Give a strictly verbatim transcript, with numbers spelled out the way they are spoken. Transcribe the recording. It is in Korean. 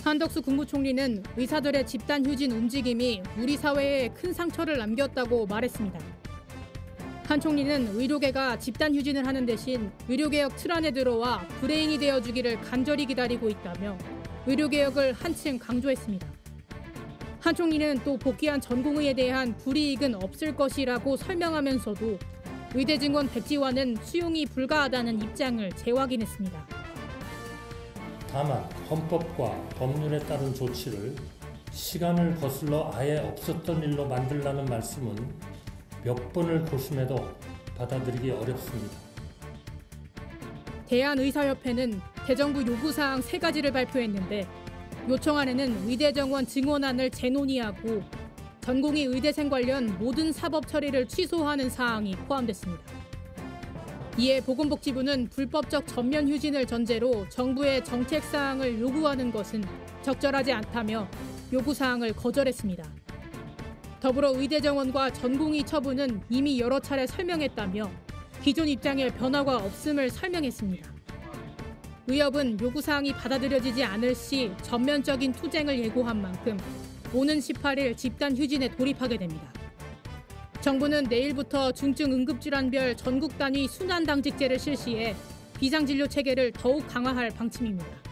한덕수 국무총리는 의사들의 집단 휴진 움직임이 우리 사회에 큰 상처를 남겼다고 말했습니다. 한 총리는 의료계가 집단 휴진을 하는 대신 의료개혁 틀 안에 들어와 브레인이 되어주기를 간절히 기다리고 있다며 의료개혁을 한층 강조했습니다. 한 총리는 또 복귀한 전공의에 대한 불이익은 없을 것이라고 설명하면서도 의대 증원 백지화는 수용이 불가하다는 입장을 재확인했습니다. 다만 헌법과 법률에 따른 조치를 시간을 거슬러 아예 없었던 일로 만들라는 말씀은 몇 번을 고심해도 받아들이기 어렵습니다. 대한의사협회는 대정부 요구사항 세 가지를 발표했는데 요청안에는 의대 정원 증원안을 재논의하고 전공의 의대생 관련 모든 사법 처리를 취소하는 사항이 포함됐습니다. 이에 보건복지부는 불법적 전면 휴진을 전제로 정부의 정책사항을 요구하는 것은 적절하지 않다며 요구사항을 거절했습니다. 더불어 의대 정원과 전공의 처분은 이미 여러 차례 설명했다며 기존 입장에 변화가 없음을 설명했습니다. 의협은 요구사항이 받아들여지지 않을 시 전면적인 투쟁을 예고한 만큼 오는 십팔 일 집단 휴진에 돌입하게 됩니다. 정부는 내일부터 중증 응급질환별 전국 단위 순환당직제를 실시해 비상진료 체계를 더욱 강화할 방침입니다.